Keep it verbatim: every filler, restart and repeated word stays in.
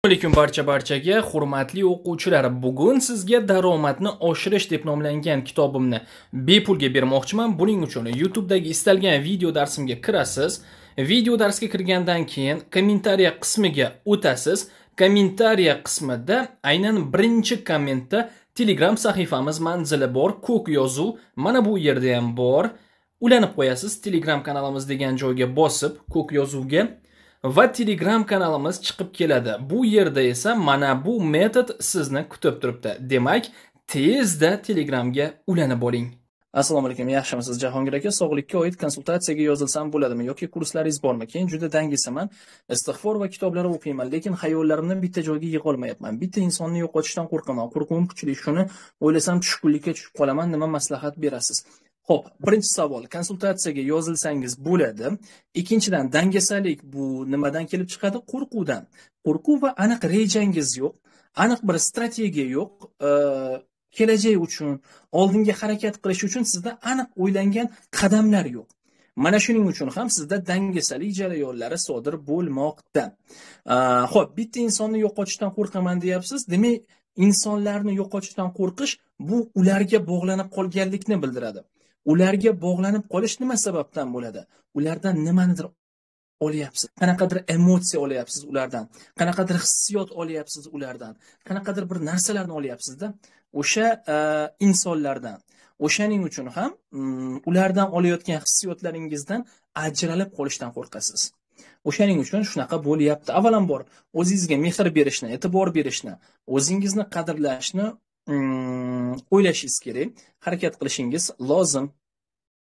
Assalomu alaykum barcha barchaga, hurmatli o'quvchilar. Bugun sizga daromadni oshirish deb nomlangan kitobimni bepulga bermoqchiman. Buning uchun YouTube'dagi istalgan video darsimga kirasiz. Video darsga kirgandan keyin kommentariya qismiga o'tasiz. Kommentariya qismida aynan birinchi kommentda Telegram sahifamiz manzili bor, ko'k yozuv mana bu yerda ham bor. Ulanib qo'yasiz. Telegram kanalimiz degan joyga bosib, ko'k yozuvga va Telegram kanalimiz chiqib keladi. Bu yerda esa mana bu metod sizni kutib turibdi. Demak, tezda Telegramga ulanib oling. Assalomu alaykum, yaxshimisiz Jahongir aka? Sog'likka oid konsultatsiyaga yozilsam bo'ladimi yoki kurslaringiz bormi? Keyin juda dangisaman. Istig'for va kitoblar o'qiyman, lekin xayollarimni bitta joyga yig'a olmayapman. Bitta insonni yo'qotishdan qo'rqaman. Qo'rquvim kuchli. Shuni o'ylasam tushkunlikka tushib qolaman. Nima maslahat berasiz? Xo'p, birinchi savol, konsultatsiyaga yozilsangiz bo'ladi. Ikkinchidan, dangasalik bu nimadan kelib chiqadi? Qo'rquvdan. Qo'rquv va aniq rejangiz yo'q, aniq bir strategiya yo'q. Kelajak uchun, oldinga harakat qilish uchun sizda aniq o'ylangan qadamlar yo'q. Mana shuning uchun ham sizda dangasalik jarayonlari sodir bo'lmoqda. Xo'p, bitta insonni yo'qotishdan qo'rqaman deyapsiz. Demak, insonlarni yo'qotishdan qo'rqish bu ularga bog'lanib qolganlikni bildiradi. Ularga bog'lanib qolish nima sababdan bo'ladi? Ulardan nimanidir olyapsiz. Qanaqadir emotsiya olyapsiz ulardan. Qanaqadir hissiyot olyapsiz ulardan. Qanaqadir bir narsalarni olyapsiz-da. O'sha insonlardan. O'shaning uchun ham ulardan olayotgan hissiyotlaringizdan ajralib qolishdan qo'rqasiz. O'shaning uchun shunaqa bo'lyapti. Avvalambor o'zingizga mehr berishni, e'tibor berishni, o'zingizni qadrlashni o'ylashingiz kerak, harakat qilishingiz lozim.